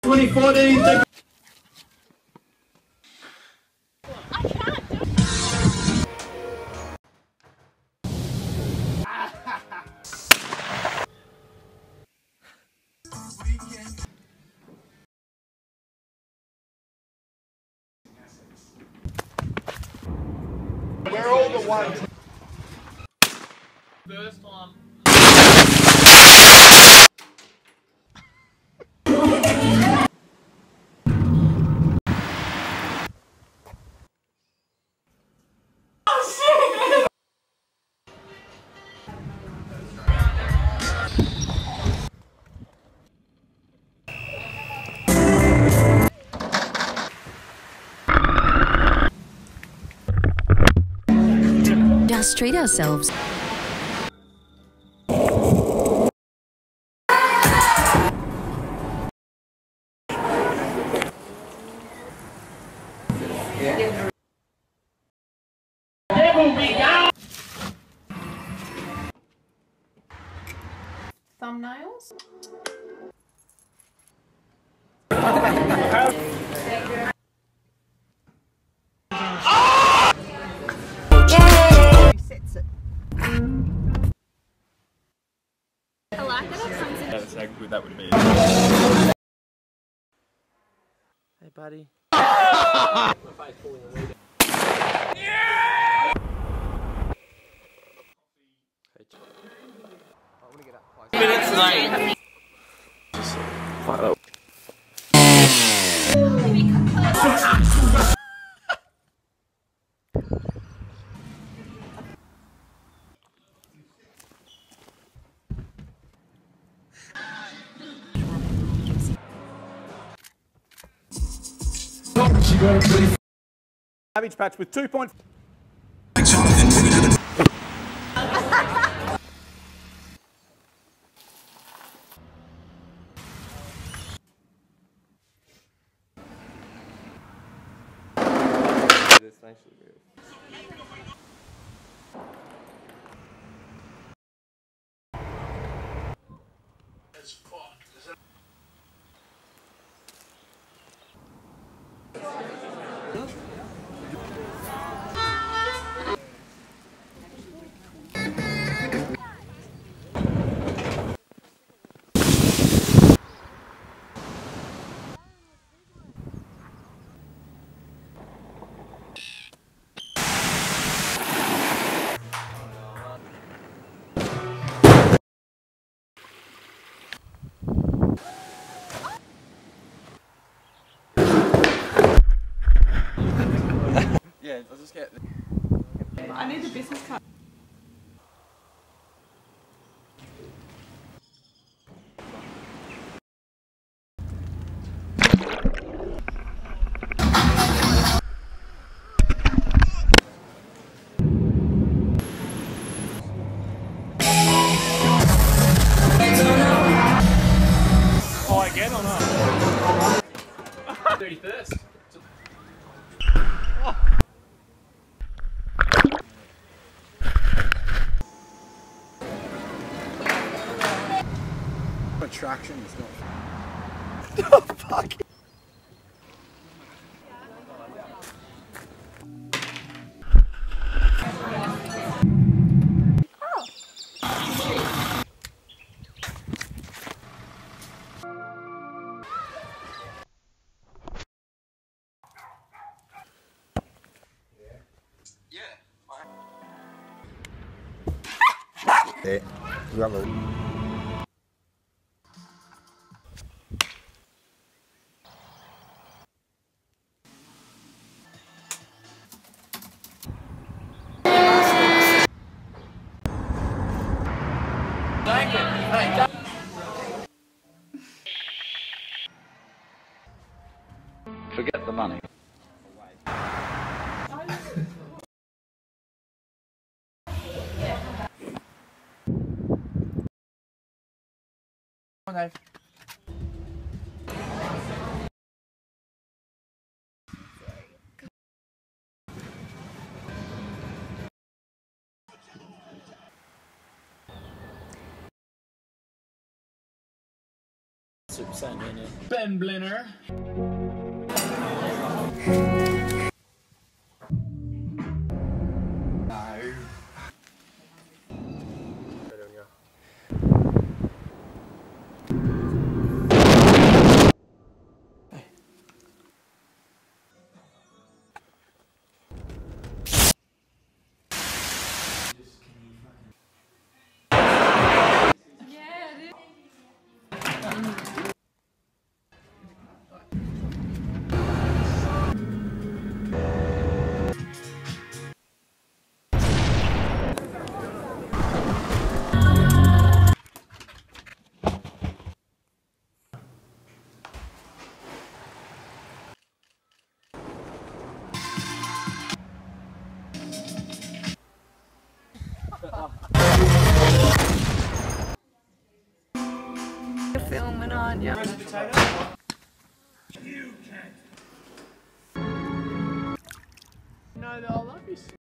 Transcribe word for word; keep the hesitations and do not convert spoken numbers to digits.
twenty fourteen. I can't do it. We're all the ones. First time. Just treat ourselves. Thumbnails? Sets it. I like that it comes in. That's how good that would be. Hey, buddy. Minutes late. Fuck that. Cabbage patch with two point. It's actually good. Yeah, I'll just get. I need a business card. Oh, again or not? thirty-first. Attraction is not. Oh, fuck. Yeah. Rubber. Forget the money. Okay. Super Saiyan in it. Benblenner. You're filming, aren't you? No, I love you.